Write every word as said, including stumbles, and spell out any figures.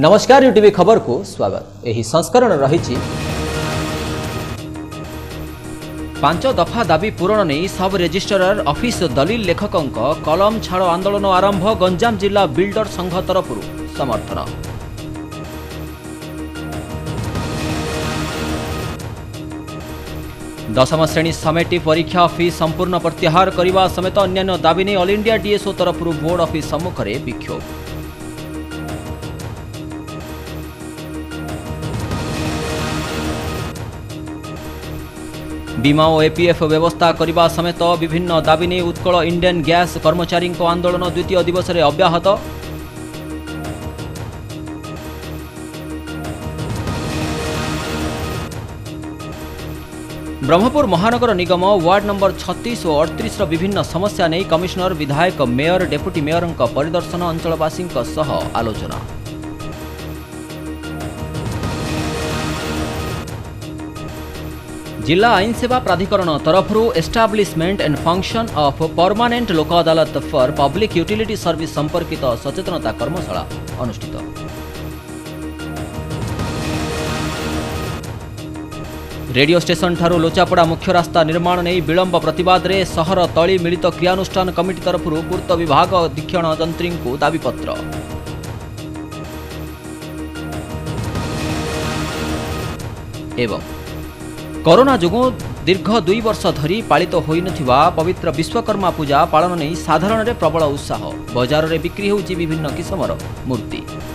नमस्कार यूटीवी खबर को स्वागत। यही संस्करण रही पांच दफा दाबी पूरण नहीं सब रेजिस्ट्रार ऑफिस दलिल लेखकों कलम छाड़ आंदोलन आरंभ। गंजाम जिला बिल्डर संघ तरफ समर्थन। दशम श्रेणी समेटी परीक्षा फी संपूर्ण प्रत्याहार करने समेत अन्य दाबी नहीं ऑल इंडिया डीएसओ तरफ बोर्ड ऑफिस सम्मुख में विक्षोभ। बीमा और एपीएफ व्यवस्था करने समेत विभिन्न दाबी नहीं उत्कल इंडियन गैस कर्मचारी आंदोलन द्वितीय दिवस में अब्याहत। ब्रह्मपुर महानगर निगम वार्ड नंबर छत्तीस और अड़तीस विभिन्न समस्या नहीं कमिशनर विधायक मेयर डेप्यूटी मेयर परिदर्शन अंचलवासी आलोचना। जिला आईन सेवा प्राधिकरण तरफ establishment and function of permanent Lok Adalat for public utility service संपर्कित सचेतनता कर्मशाला अनुष्ठित। रेडियो स्टेशन ठारू लोचापड़ा मुख्य रास्ता निर्माण नहीं विलंब प्रतिवाद रे सहर तली मिलित क्रियानुष्ठान कमिटी तरफ पूर्त विभाग अधीक्षण जंत्री को दाबीपत्र। एवं कोरोना जोगु दीर्घ दुई वर्ष धरी पालित होई नथिबा पवित्र विश्वकर्मा पूजा पालन नहीं साधारण रे प्रबल उत्साह। बजार रे बिक्री होउची विभिन्न किस्मर मूर्ति।